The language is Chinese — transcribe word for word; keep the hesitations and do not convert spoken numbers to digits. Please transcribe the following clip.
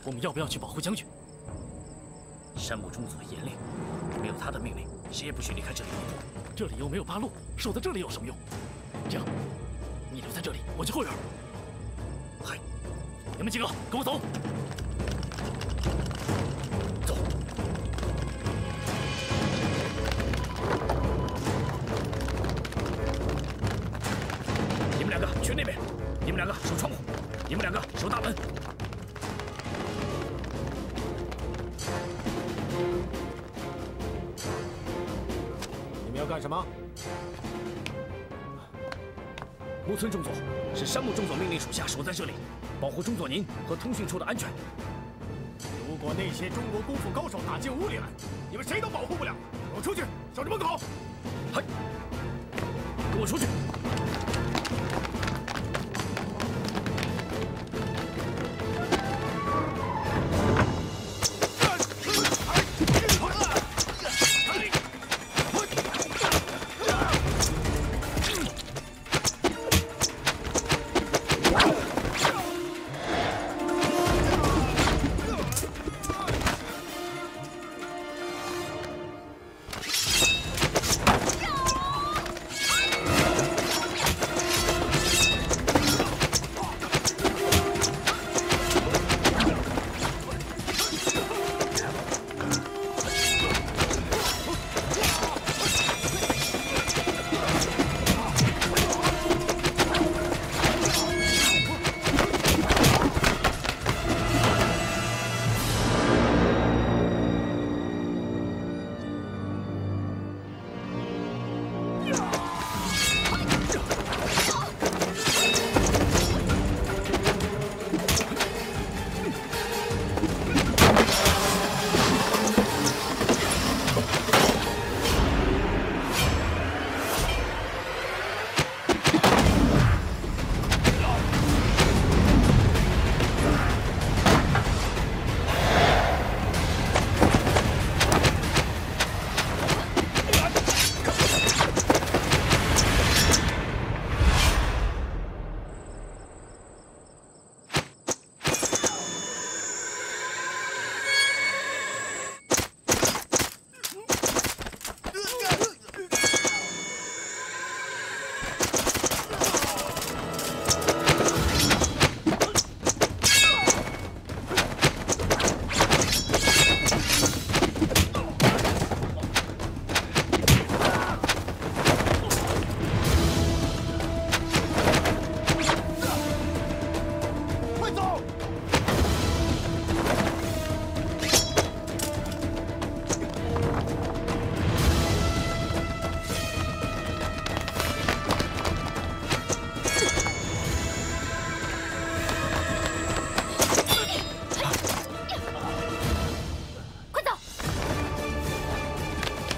我们要不要去保护将军？ 山木中佐严令，没有他的命令，谁也不许离开这里一步。 这里又没有八路，守在这里有什么用？这样，你留在这里，我去后院。 嗨， 你们几个跟我走。 去那边，你们两个守窗户，你们两个守大门。 你们要干什么？ 木村中佐是山木中佐命令属下守在这里，保护中佐您和通讯处的安全。 如果那些中国功夫高手打进屋里来，你们谁都保护不了。给我出去，守着门口。 嗨，跟我出去。